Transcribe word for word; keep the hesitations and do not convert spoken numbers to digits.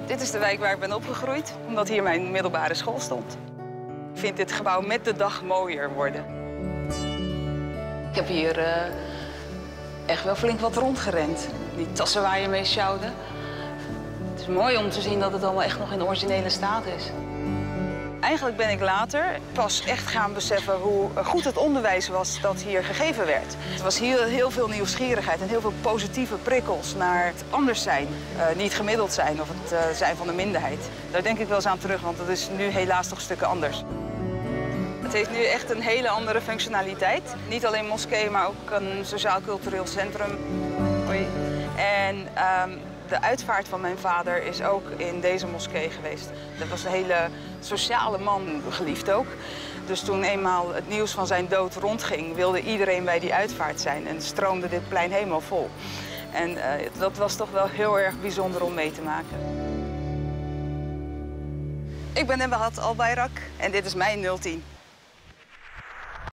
Dit is de wijk waar ik ben opgegroeid, omdat hier mijn middelbare school stond. Ik vind dit gebouw met de dag mooier worden. Ik heb hier uh, echt wel flink wat rondgerend. Die tassen waar je mee sjouwde. Het is mooi om te zien dat het allemaal echt nog in originele staat is. Eigenlijk ben ik later pas echt gaan beseffen hoe goed het onderwijs was dat hier gegeven werd. Er was hier heel veel nieuwsgierigheid en heel veel positieve prikkels naar het anders zijn. Uh, niet gemiddeld zijn of het uh, zijn van de minderheid. Daar denk ik wel eens aan terug, want dat is nu helaas toch stukken anders. Het heeft nu echt een hele andere functionaliteit. Niet alleen moskee, maar ook een sociaal-cultureel centrum. Hoi. En um, de uitvaart van mijn vader is ook in deze moskee geweest. Dat was een hele sociale man, geliefd ook. Dus toen eenmaal het nieuws van zijn dood rondging, wilde iedereen bij die uitvaart zijn. En stroomde dit plein helemaal vol. En uh, dat was toch wel heel erg bijzonder om mee te maken. Ik ben Nebahat Albayrak en dit is mijn nul tien.